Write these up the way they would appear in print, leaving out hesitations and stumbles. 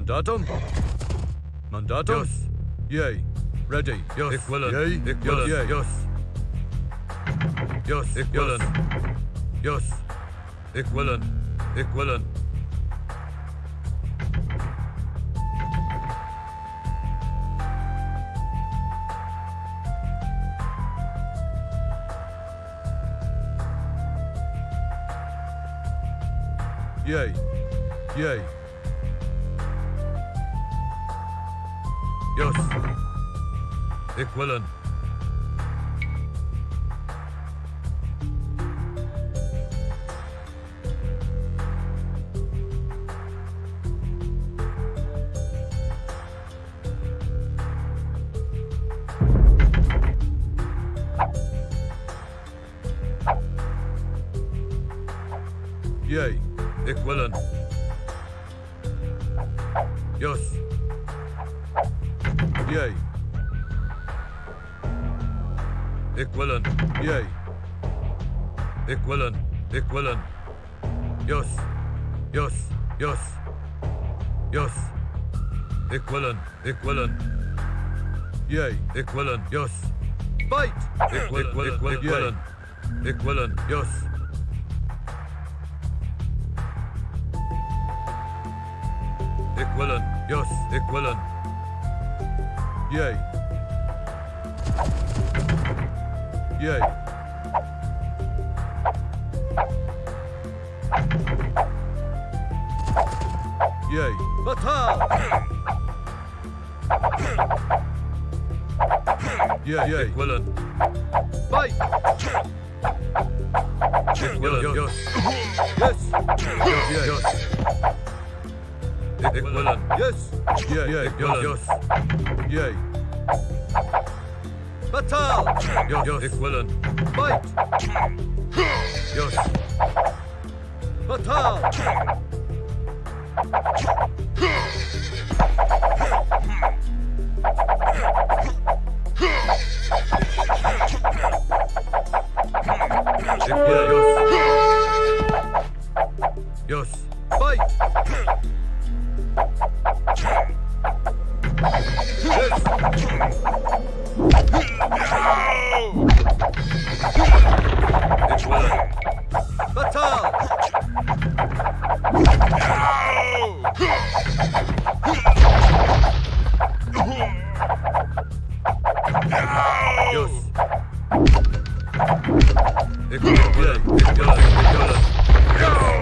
Mandatum? Mandatum? Yes. Yea. Ready. Yes. Ik willen. Yea. Ik willen. Yes. Yes. Yes. Ik willen. Yes. Ik willen. Ik willen. Yea. Yea. Yes. Ik willen. Yea. Ik willen. Yes. Yea. Ik willen. Yea. Ik willen. Ik willen. Yes. Yes. Yes. Yes. Ik willen. Ik willen. Yea. Ik willen. Yes. Fight. Ik willen. Ik willen. Ik willen. Ik willen. Yes. Ik willen. Yes. Ik willen. Yea. Yea. Yea. Batal. Yeah, yeah. Ik willen. Fight. Ik willen. Yes. Yes. Yes. Yes. Ik willen. Yes. Yeah, yeah. Ik willen. Yes. Yay. Batal. Yes. Ik willen. Fight. Yes. Batal. Ik willen. Yes. Fight. Yes. Ik willen. Batal. Yes. Ik willen. Ik willen. Ik willen.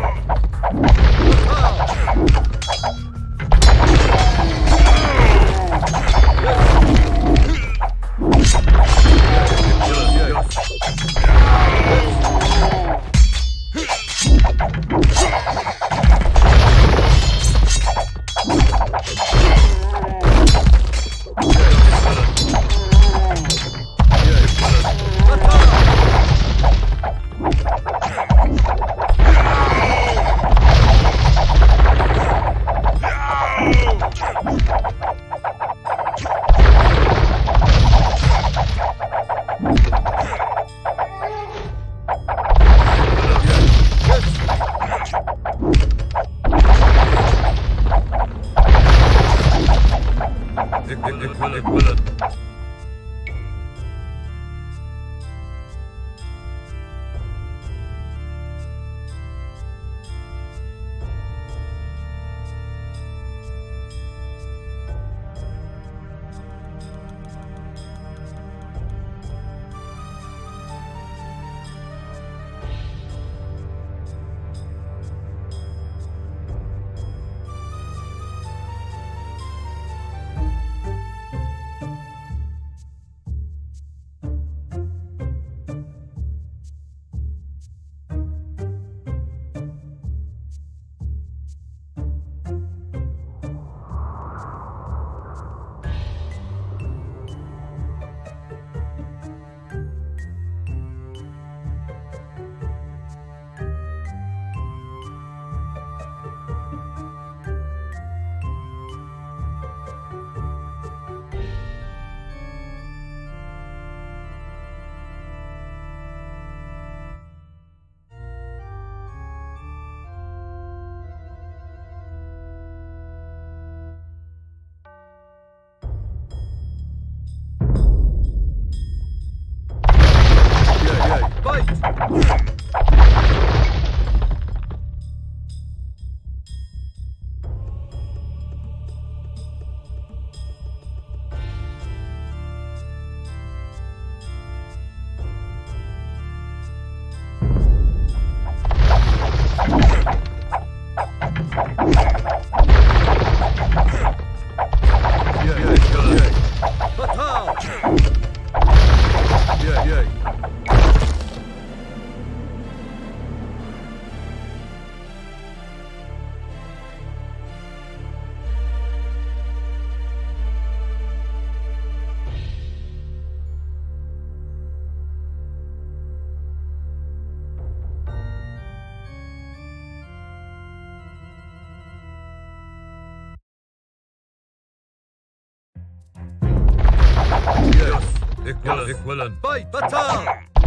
Equivalent. Fight! Batal!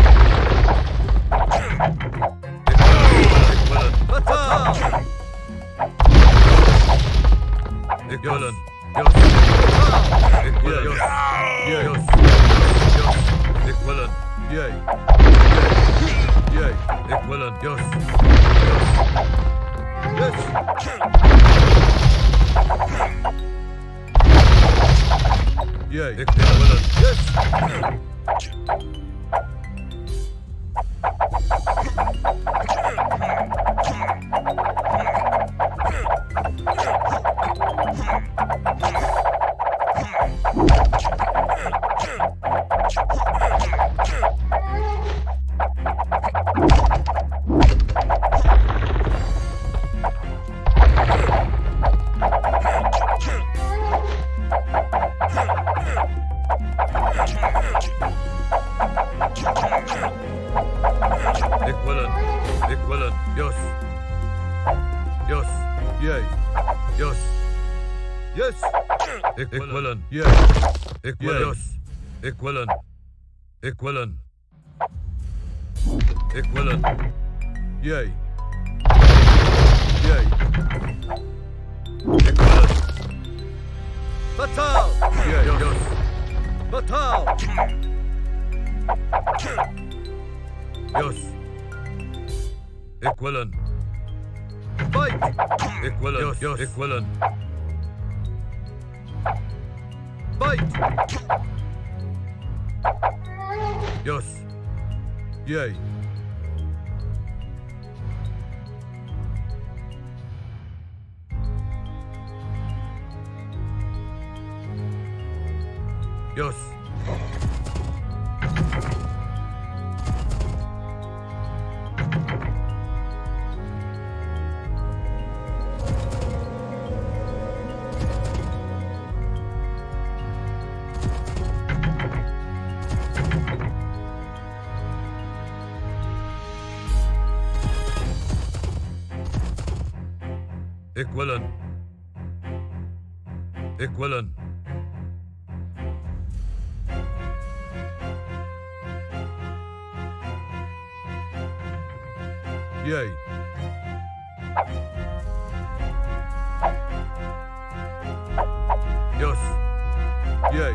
Equivalent. Batal! Equivalent. Equivalent. Equivalent. Yay! Yay! Equivalent. Yes! Yay! Equivalent. Yes! Equivalent. Equivalent. Yes! Yes! Yay! Yes! Yes! Equivalent. Yay! Equivalent. Yes! Equivalent. Equivalent. Equivalent. Yay! Yay! Equivalent. Batal! Yes. Yes. Batal! Yes. Equivalent. Fight! Equivalent. Yes. Yes. Equivalent. Fight! Yes. Yay! Yes. Equivalent. Equivalent. Yay! Yes. Yay!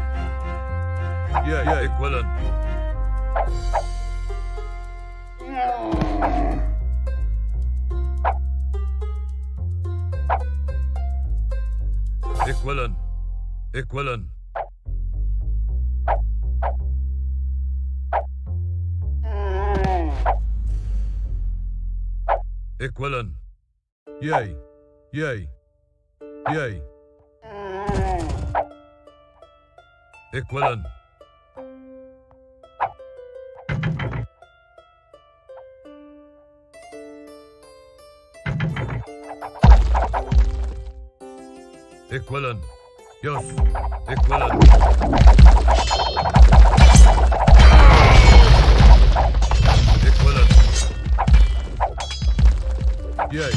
Yay! Yay! Equivalent. Equivalent. Equivalent. Equivalent. Yay! Yay! Yay! Equivalent. Equivalent. Yes. Equivalent. Equivalent. Yay!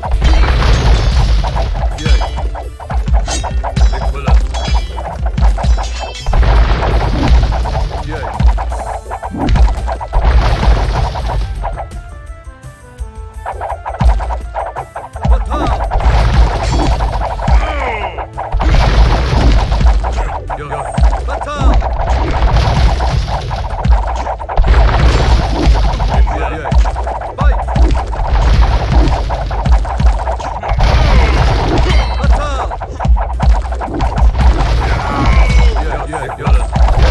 Yay! Equivalent. Yay! Batal! Yes. Batal! Yay! Yay! Fight! Batal! Yes. Yeah, Equivalent.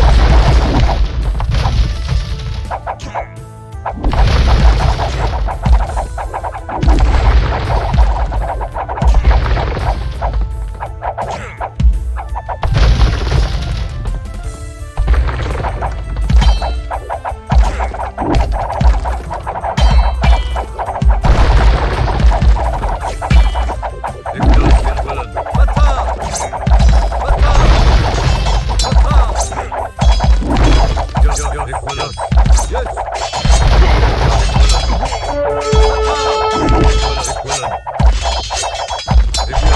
Equivalent. Batal! Batal! Batal! Yes. Equivalent. Yes! Equivalent.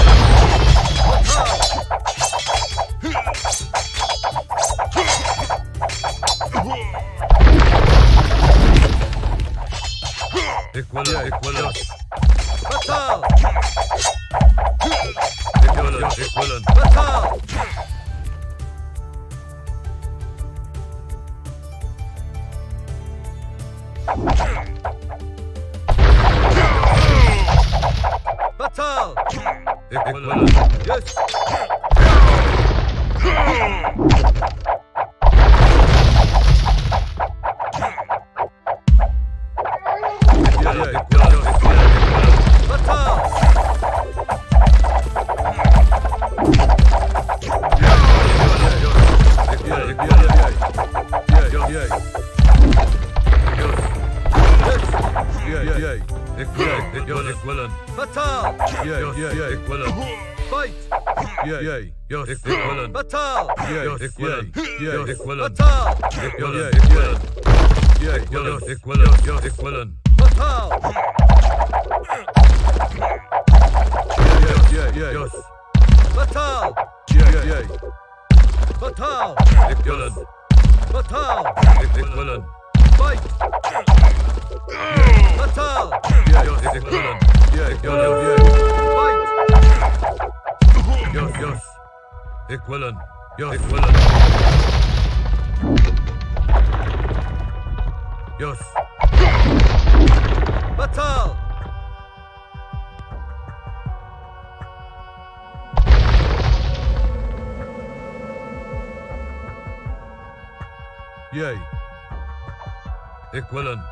Batal! Equivalent. Equivalent. Fatal! Equivalent. Equivalent. Fatal! Fatal! Equivalent. Yes! Fatal! Equivalent. Fatal! Equivalent. Fight! Equivalent. Fatal! Equivalent. Equivalent. Fatal! Equivalent. Equivalent. Equivalent. Equivalent. Fatal! Fatal! Fatal! Equivalent. Fatal! Equivalent. Fight! Fatal! Equivalent. Equivalent. Fight! Equivalent. Equivalent. Fatal! Yay. Equivalent.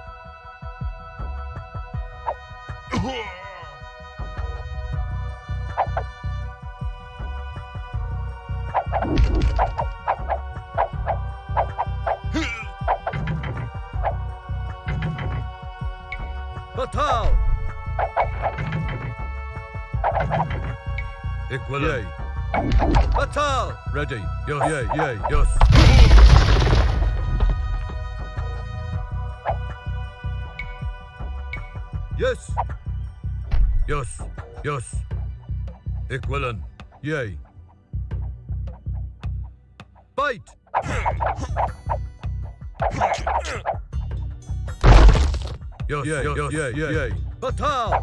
Fatal! Equivalent. Fatal! Ready. Yes. Yes! Yes. Equivalent. Yay. Fight! Yay. Fatal!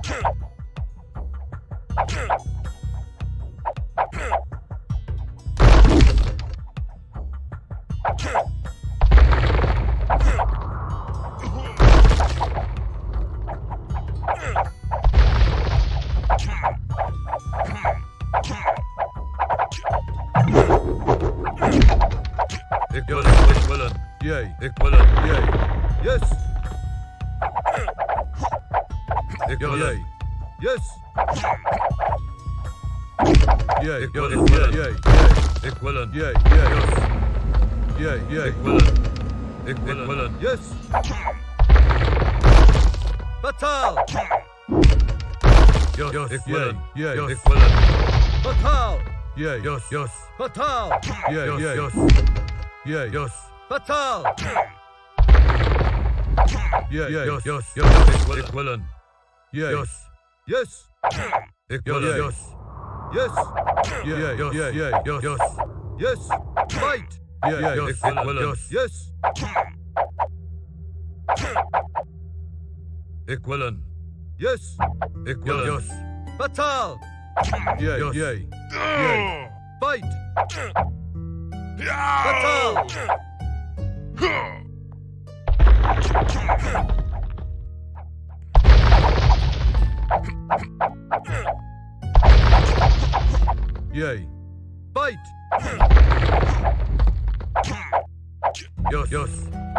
Equivalent. Yay! Equivalent. Yay. Yes! Equivalent. Yes! Equivalent. Equivalent. Equivalent. Equivalent. Yes! Fatal! Equivalent. Yes! Equivalent. Fatal! Yes. Fatal! Yes. Fatal! Equivalent. Yes! Equivalent. Yes! Yes! Fight! Equivalent. Yes! Equivalent. Yes! Equivalent. Fatal! Fight! Fatal! Yay. Fight! Yes.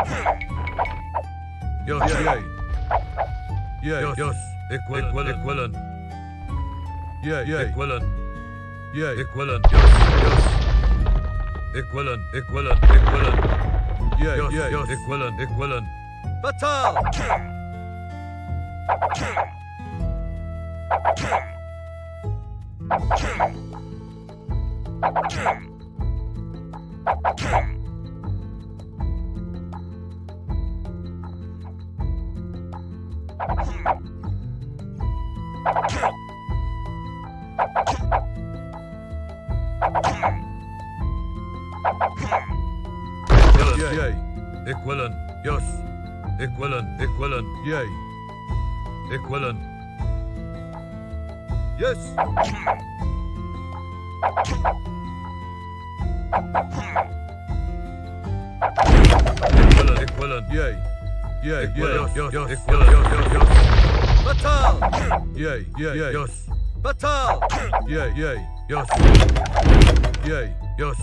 Equivalent. Equivalent. Equivalent. Equivalent. Equivalent. Fatal! Equivalent. Yes. Equivalent. Yay. Ik willen. Yes. Ik willen. Yay. Yay. Ik willen. Yes. Jos. Yes. Ik willen. Jos. Bataal. Yay. Yay. Yay. Jos. Bataal. Yay. Yay. Jos. Yay. Jos.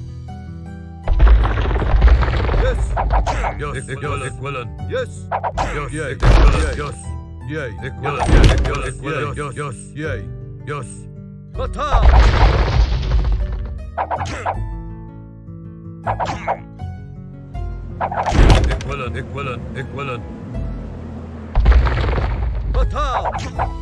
Yes. Jos. Ik willen. Yes. Jos. Yay. Ik willen. Yay. Jos. Yay. Ik willen. Ik willen. Jos. Jos. Yay. Jos. Bataal. Ik willen. Ik willen. Ik willen. Bataal.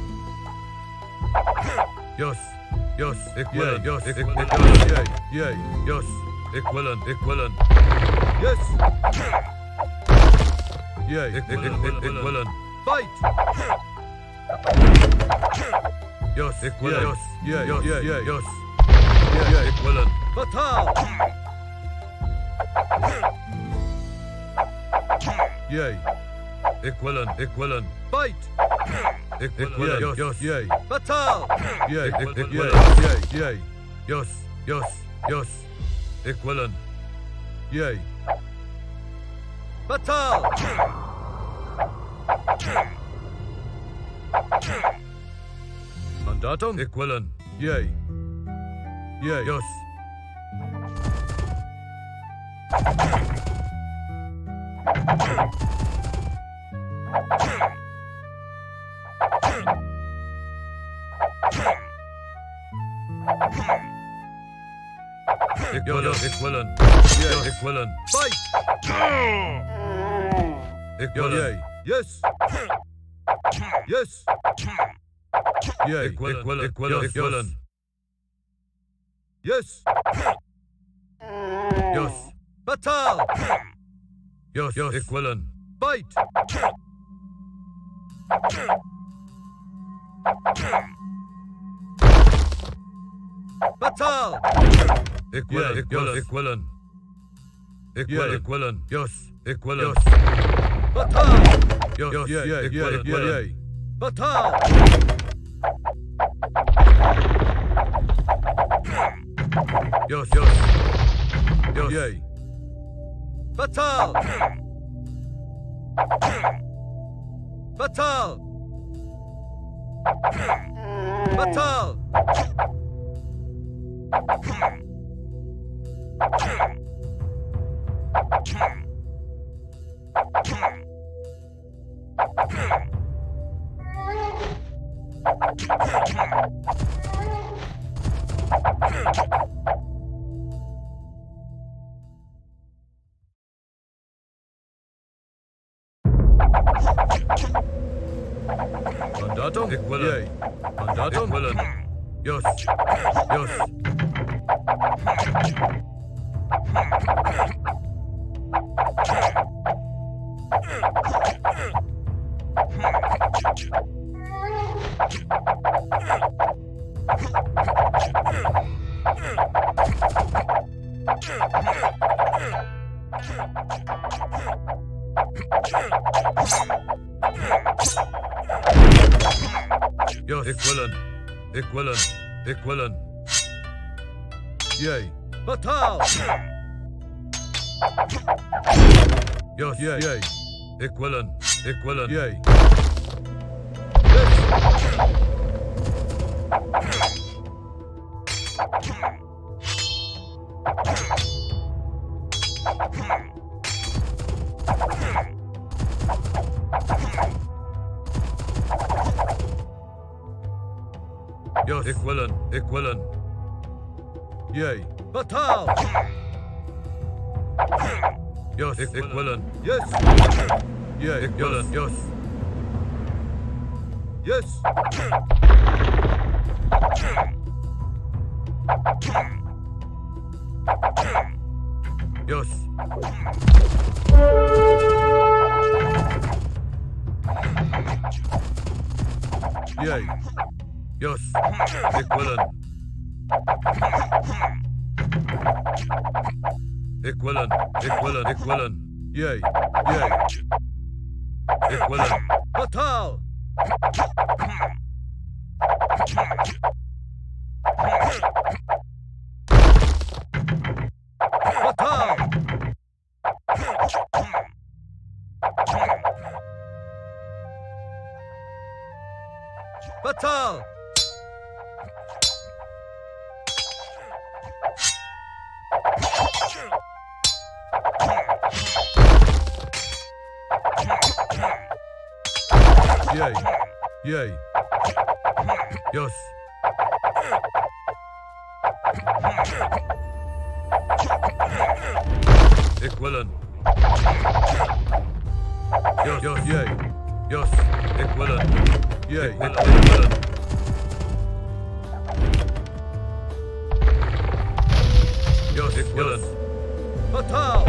Jos. Jos. Ik willen. Jos. Ik willen. Yay. Yay. Jos. Ik willen. Ik willen. Yes. Yay. Ik willen. Fight. Jos. Ik willen. Jos. Yay. Jos. Yay. Yay. Jos. Yay. Ik willen. Bataal. Yay. Ik willen. Ik willen. Fight. Ik willen. Jos. Jos. Yay. Bataal. Yay. Ik Yay. willen. Yay. Yay. Jos. Jos. Jos. Ik willen. Yay. Bataal. Mandatum. Ik willen. Yay. Yay. Jos. Ik willen. Ik willen. Yay. Ik willen. Fight. Ik willen. Yay. Yes. Yes. Yay. Ik willen. Ik willen. Ik willen. Yes. Jos. Bataal. Jos. Jos. Ik willen. Fight. Bataal. Ik willen. Ik willen. Ik willen. Ik willen. Ik willen. Jos. Ik willen. Jos. Bataal. Jos. Jos. Yay. Ik Yay. willen. Ik Yay. willen. Yay. Bataal. Jos. Jos. Jos. Yay. Bataal. Bataal. Bataal. Mandatum. Ik willen. Yay. Ik Mandatum. willen. Jos. Jos. Jos. Ik willen. Ik willen. Ik willen. Yay. Bataal. Jos. Yay. Yay. Ik willen. Ik willen. Yay. Jos. Ik willen. Ik willen. Yay. Bataal. Jos. Ik willen. Yes. Yay. Ik willen. Jos. Yes. Jos. Yay. Jos. Ik willen. Ik willen. Ik willen. Ik willen. Yay. Yay. Ik willen. Bataal. Fatal! Fatal! Yay! Yay! Yes. Equivalent. Yes. Yes. Yay! Yes. Equivalent. Yay! Equivalent. Yes. Equivalent. Fatal!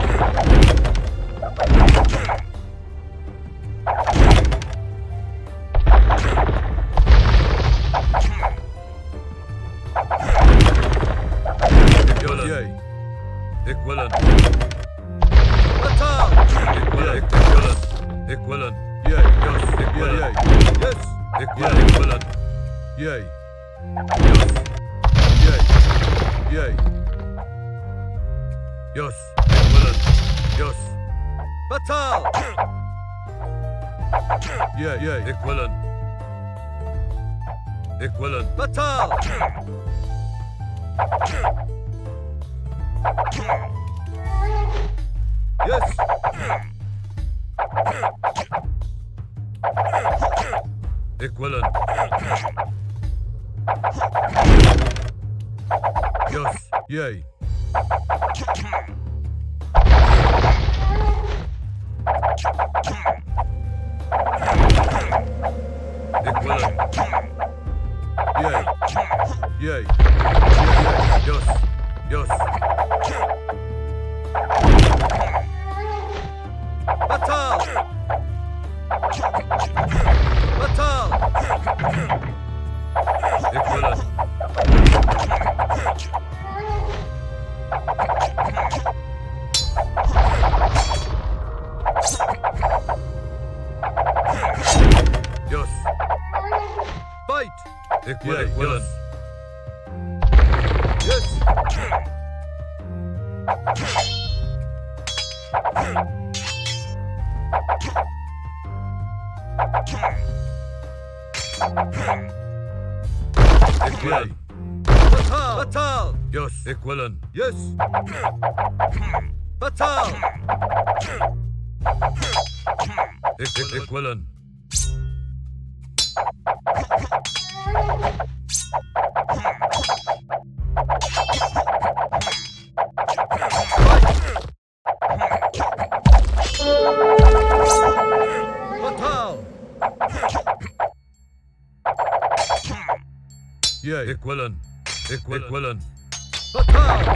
Equivalent. Yay! Equivalent. Fatal! Equivalent. Equivalent. Equivalent. Yay! Yes. Yay! Equivalent. Yes! Equivalent. Equivalent. Yay! Yes. Yay! Yay! Yes. Equivalent. Yes. Fatal! Yay! Yay! Equivalent. Equivalent. Fatal! Yes! Equivalent. Yes. Yay! Equivalent. Yay! Yay! Yes. Yes. Fatal! Fatal! Equivalent. Yes. Fight! Equivalent. Yes! Equivalent. Fatal! Fatal! Yes. Equivalent. Yes! Fatal! Equivalent. Fatal! Yay! Equivalent. Equivalent. Fatal!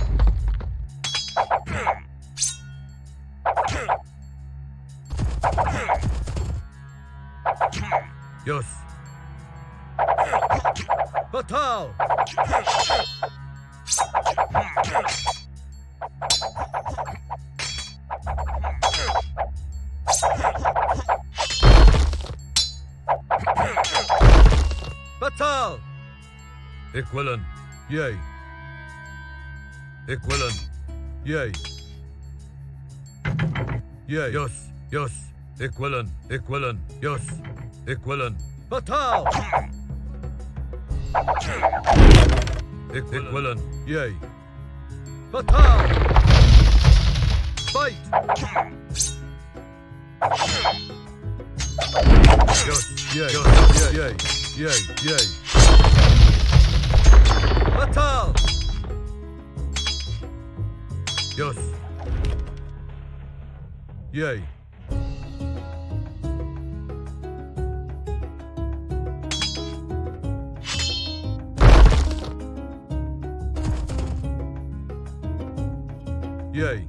Yes. Fatal! Fatal! Equivalent. Yay! Equivalent. Yay! Yay! Yes. Yes. Equivalent. Equivalent. Yes. Equivalent. Fatal! Equivalent. Yay! Fatal! Fight! Yes. Yay! Yes. Yay! Yay! Yay! Fatal! Yes. Yay! Yay!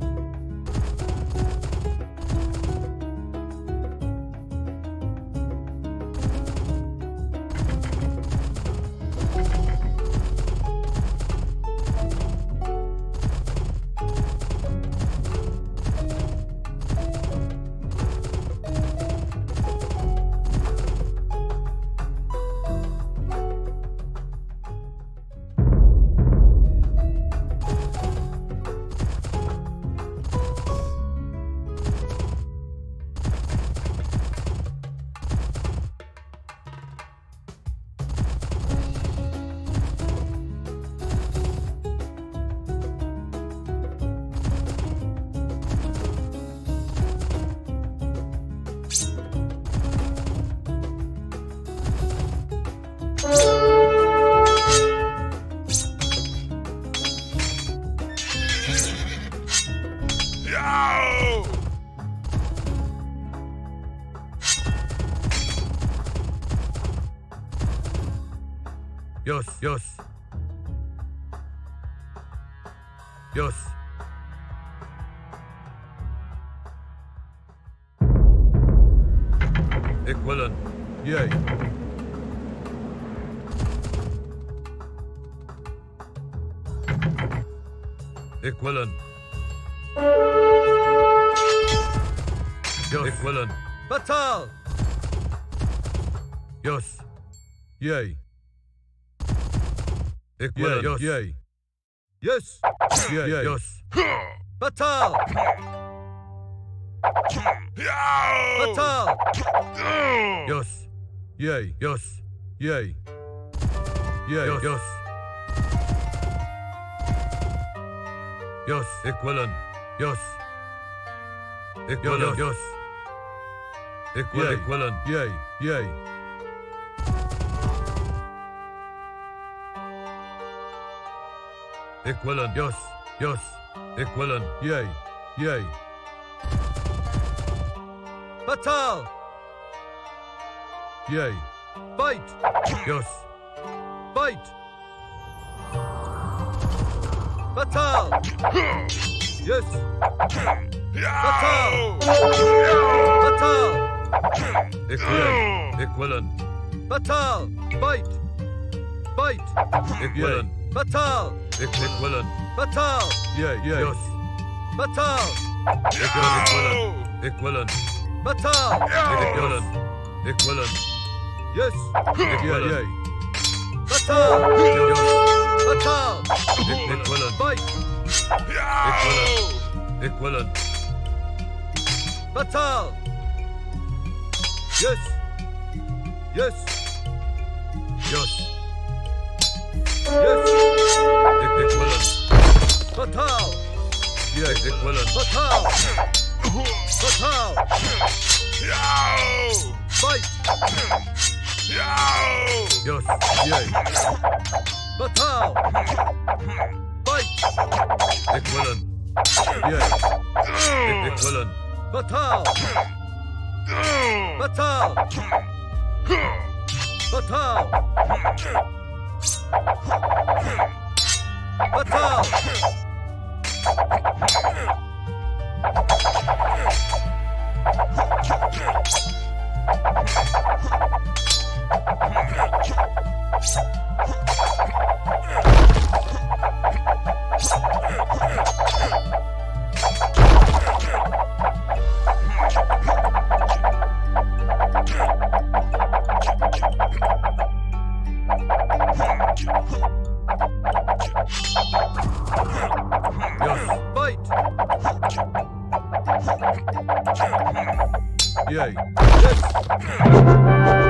Yes, yes. Yes. Equivalent. Yay. Equivalent. Yes. Equivalent. Batal. Yes. Yay. Equivalent. Yes. Yay. Yes. Yay. Yes. Batal. Batal. Yes. Yay. Yes. Yay. Yay. Yes. Yes. Yes. Equivalent. Yes. Equivalent. Yes. Equivalent. Yay. Yay. Equivalent. Yes. Yes. Equivalent. Yay. Yay. Batal. Yay. Fight. Yes. Fight. Batal. Yes. Batal. Batal. Equivalent. Equivalent. Batal. Fight. Fight. Equivalent. Batal. Equivalent. Batal. Yay. Yay. Yes. Batal. Equivalent. Equivalent. Batal. Equivalent. Equivalent. Yes. Equivalent. Yay. Batal. Yes. Batal. Equivalent. Fight. Equivalent. Equivalent. Batal. Yes. Yes. Yes. Yes. Equivalent. Batal. Yes. Equivalent. Batal. Batal. Fight. Yes. Yay. Batal. Fight. Equivalent. Yay. Equivalent. Batal. Batal. Batal. Batal. Yes. Fight. Yay. Yes.